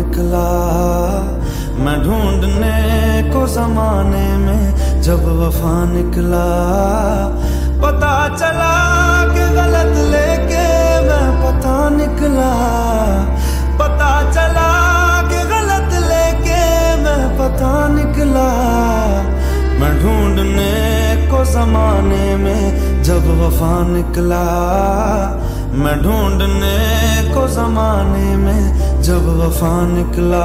निकला, मैं ढूंढने को जमाने में जब वफा निकला। पता चला कि गलत लेके मैं पता निकला, पता चला कि गलत लेके मैं पता निकला। मैं ढूंढने को जमाने में जब वफा निकला, मैं ढूंढने को जमाने में जब वफा निकला।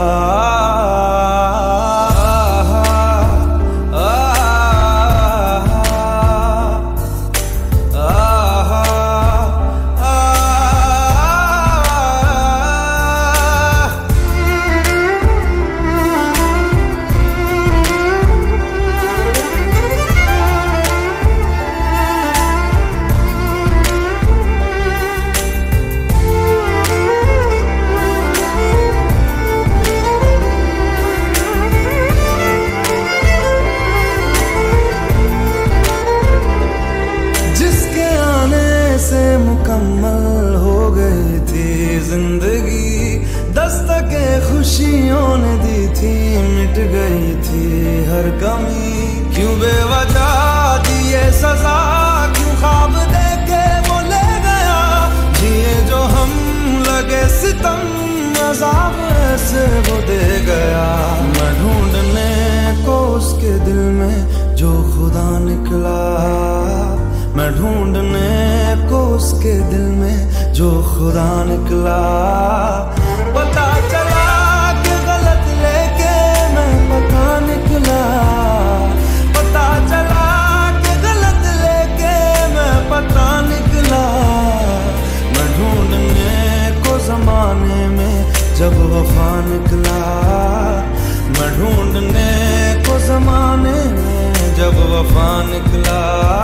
मुकम्मल हो गई थी जिंदगी, दस्तके खुशियों ने दी थी, मिट गई थी हर कमी। क्यों बेवजह दिए सजा, क्यों ख्वाब देके वो ले गया, जिए जो हम लगे सितम, अज़ाब ऐसे वो दे गया। मैं ढूंढने को उसके दिल में जो खुदा निकला, मैं ढूंढने को उसके दिल में जो खुदा निकला। पता चला कि गलत लेके मैं पता निकला, पता चला कि गलत लेके मैं पता निकला। मैं ढूंढने को जमाने में जब वफा निकला, मैं ढूंढने को जमाने में जब वफा निकला।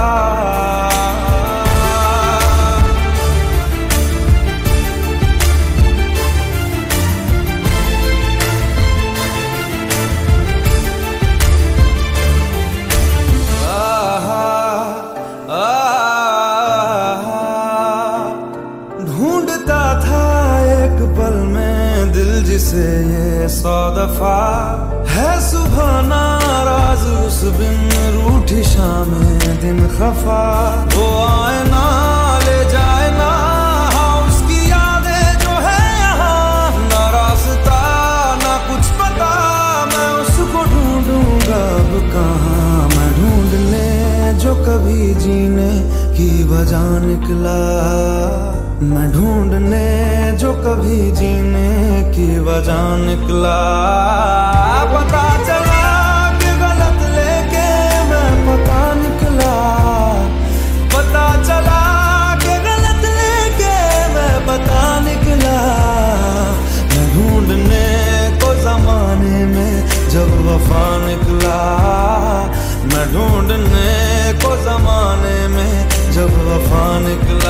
ढूंढता था एक पल में दिल जिसे ये 100 दफा, है सुबह नाराज उस बिन रूठी शामें दिन खफा। वो आए ना ले जाए ना, हाँ उसकी यादें जो है यहाँ, ना रास्ता ना कुछ पता, मैं उसको ढूंढूंगा अब कहाँ। मैं ढूंढने जो कभी जीने की वजह निकला, मैं ढूंढने जो कभी जीने की वजह निकला। पता चला कि गलत लेके मैं पता निकला, पता चला कि गलत लेके मैं पता निकला। मैं ढूंढने को जमाने में जब वफा निकला, मैं ढूंढने को जमाने में जब वफा निकला।